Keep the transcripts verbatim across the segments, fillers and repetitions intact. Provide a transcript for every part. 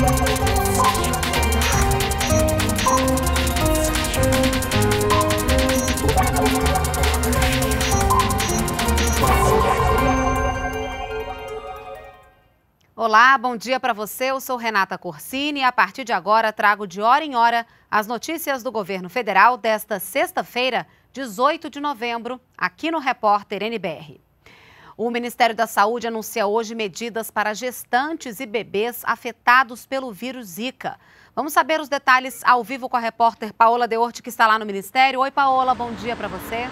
Olá, bom dia para você. Eu sou Renata Corsini e a partir de agora trago de hora em hora as notícias do governo federal desta sexta-feira, dezoito de novembro, aqui no Repórter N B R. O Ministério da Saúde anuncia hoje medidas para gestantes e bebês afetados pelo vírus Zika. Vamos saber os detalhes ao vivo com a repórter Paola Deorte, que está lá no Ministério. Oi, Paola, bom dia para você.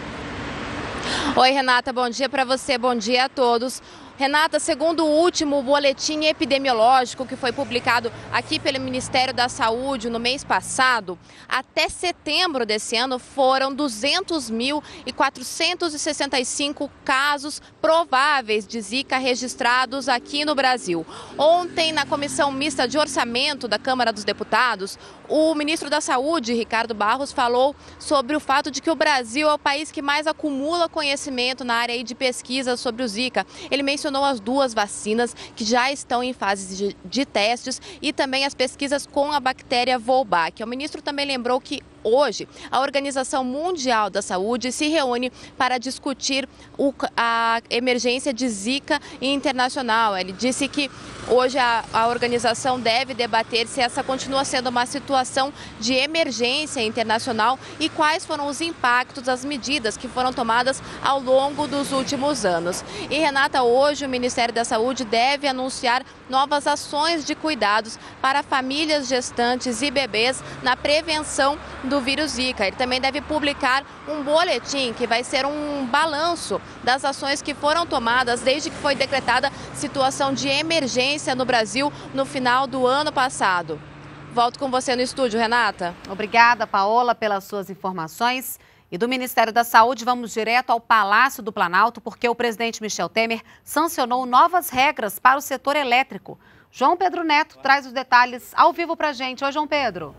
Oi, Renata, bom dia para você, bom dia a todos. Renata, segundo o último boletim epidemiológico que foi publicado aqui pelo Ministério da Saúde no mês passado, até setembro desse ano foram duzentos mil quatrocentos e sessenta e cinco casos prováveis de Zika registrados aqui no Brasil. Ontem, na Comissão Mista de Orçamento da Câmara dos Deputados, o ministro da Saúde, Ricardo Barros, falou sobre o fato de que o Brasil é o país que mais acumula conhecimento na área de pesquisa sobre o Zika. Ele mencionou as duas vacinas que já estão em fase de, de testes e também as pesquisas com a bactéria Wolbach. O ministro também lembrou que hoje a Organização Mundial da Saúde se reúne para discutir o, a emergência de Zika internacional. Ele disse que hoje a, a organização deve debater se essa continua sendo uma situação de emergência internacional e quais foram os impactos das medidas que foram tomadas ao longo dos últimos anos. E, Renata, hoje o Ministério da Saúde deve anunciar novas ações de cuidados para famílias gestantes e bebês na prevenção do vírus Zika. Ele também deve publicar um boletim que vai ser um balanço das ações que foram tomadas desde que foi decretada situação de emergência no Brasil no final do ano passado. Volto com você no estúdio, Renata. Obrigada, Paola, pelas suas informações. E do Ministério da Saúde, vamos direto ao Palácio do Planalto, porque o presidente Michel Temer sancionou novas regras para o setor elétrico. João Pedro Neto traz os detalhes ao vivo para a gente. Oi, João Pedro.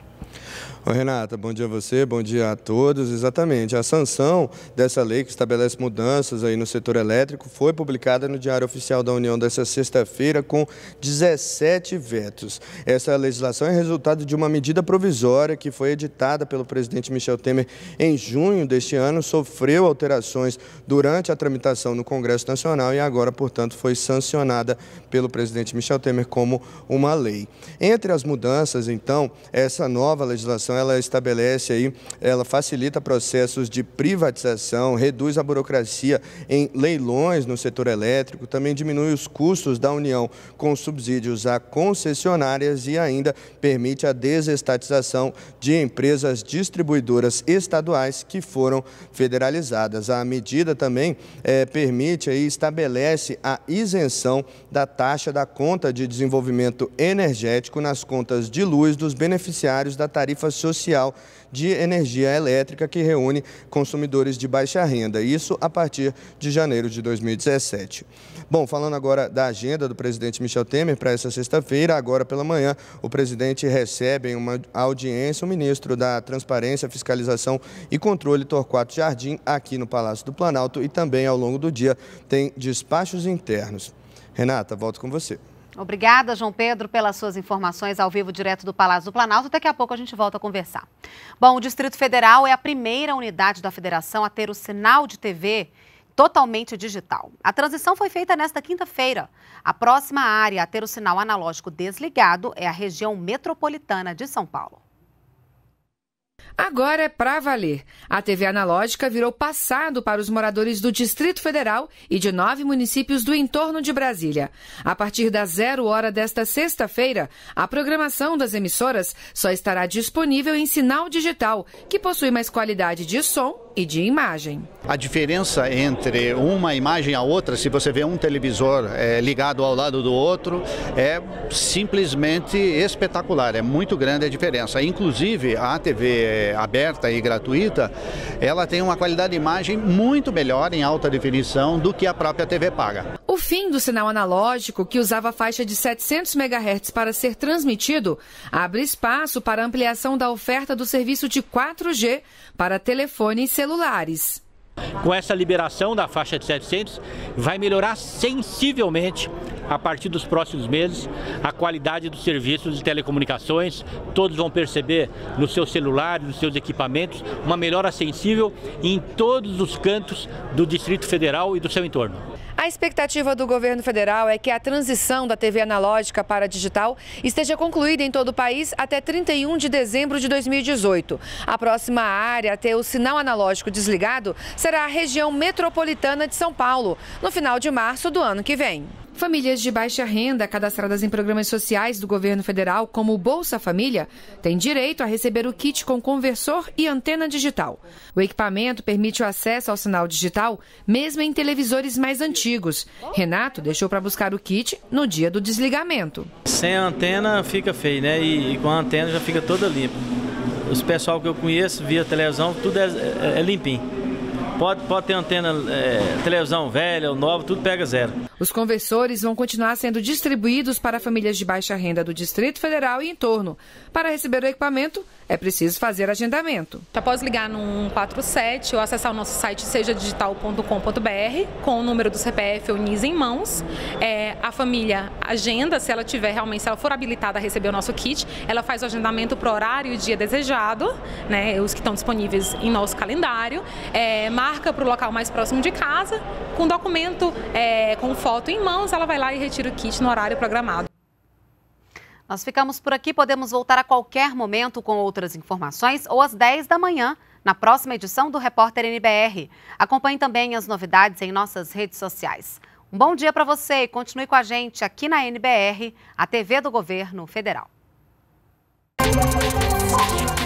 Oi, Renata, bom dia a você, bom dia a todos. Exatamente, a sanção dessa lei que estabelece mudanças aí no setor elétrico foi publicada no Diário Oficial da União desta sexta-feira com dezessete vetos. Essa legislação é resultado de uma medida provisória que foi editada pelo presidente Michel Temer em junho deste ano, sofreu alterações durante a tramitação no Congresso Nacional e agora, portanto, foi sancionada pelo presidente Michel Temer como uma lei. Entre as mudanças, então, essa nova legislação ela estabelece aí, ela facilita processos de privatização, reduz a burocracia em leilões no setor elétrico, também diminui os custos da União com subsídios a concessionárias e ainda permite a desestatização de empresas distribuidoras estaduais que foram federalizadas. A medida também é, permite e estabelece a isenção da taxa da conta de desenvolvimento energético nas contas de luz dos beneficiários da tarifa social de energia elétrica que reúne consumidores de baixa renda, isso a partir de janeiro de dois mil e dezessete. Bom, falando agora da agenda do presidente Michel Temer para essa sexta-feira, agora pela manhã, o presidente recebe em uma audiência o ministro da Transparência, Fiscalização e Controle, Torquato Jardim, aqui no Palácio do Planalto, e também ao longo do dia tem despachos internos. Renata, volto com você. Obrigada, João Pedro, pelas suas informações ao vivo direto do Palácio do Planalto. Daqui a pouco a gente volta a conversar. Bom, o Distrito Federal é a primeira unidade da federação a ter o sinal de T V totalmente digital. A transição foi feita nesta quinta-feira. A próxima área a ter o sinal analógico desligado é a região metropolitana de São Paulo. Agora é pra valer. A T V analógica virou passado para os moradores do Distrito Federal e de nove municípios do entorno de Brasília. A partir das zero hora desta sexta-feira, a programação das emissoras só estará disponível em sinal digital, que possui mais qualidade de som e de imagem. A diferença entre uma imagem e a outra, se você vê um televisor é, ligado ao lado do outro, é simplesmente espetacular, é muito grande a diferença. Inclusive, a T V aberta e gratuita, ela tem uma qualidade de imagem muito melhor em alta definição do que a própria T V paga. O fim do sinal analógico, que usava a faixa de setecentos megahertz para ser transmitido, abre espaço para a ampliação da oferta do serviço de quatro G para telefones celulares. Com essa liberação da faixa de setecentos, vai melhorar sensivelmente a partir dos próximos meses, a qualidade dos serviços de telecomunicações. Todos vão perceber nos seus celulares, nos seus equipamentos, uma melhora sensível em todos os cantos do Distrito Federal e do seu entorno. A expectativa do governo federal é que a transição da T V analógica para a digital esteja concluída em todo o país até trinta e um de dezembro de dois mil e dezoito. A próxima área a ter o sinal analógico desligado será a região metropolitana de São Paulo, no final de março do ano que vem. Famílias de baixa renda cadastradas em programas sociais do governo federal, como o Bolsa Família, têm direito a receber o kit com conversor e antena digital. O equipamento permite o acesso ao sinal digital, mesmo em televisores mais antigos. Renato deixou para buscar o kit no dia do desligamento. Sem a antena fica feio, né? E, e com a antena já fica toda limpa. Os pessoal que eu conheço via televisão, tudo é, é, é limpinho. Pode, pode ter antena, é, televisão velha ou nova, tudo pega zero. Os conversores vão continuar sendo distribuídos para famílias de baixa renda do Distrito Federal e entorno. Para receber o equipamento, é preciso fazer agendamento. Após ligar no um quatro sete ou acessar o nosso site seja digital ponto com ponto br com o número do C P F ou N I S em mãos, é, a família agenda, se ela tiver realmente, se ela for habilitada a receber o nosso kit, ela faz o agendamento para o horário e dia desejado, né, os que estão disponíveis em nosso calendário, é, marca para o local mais próximo de casa, com documento, é, com foto em mãos, ela vai lá e retira o kit no horário programado. Nós ficamos por aqui, podemos voltar a qualquer momento com outras informações ou às dez da manhã, na próxima edição do Repórter N B R. Acompanhe também as novidades em nossas redes sociais. Um bom dia para você e continue com a gente aqui na N B R, a T V do Governo Federal.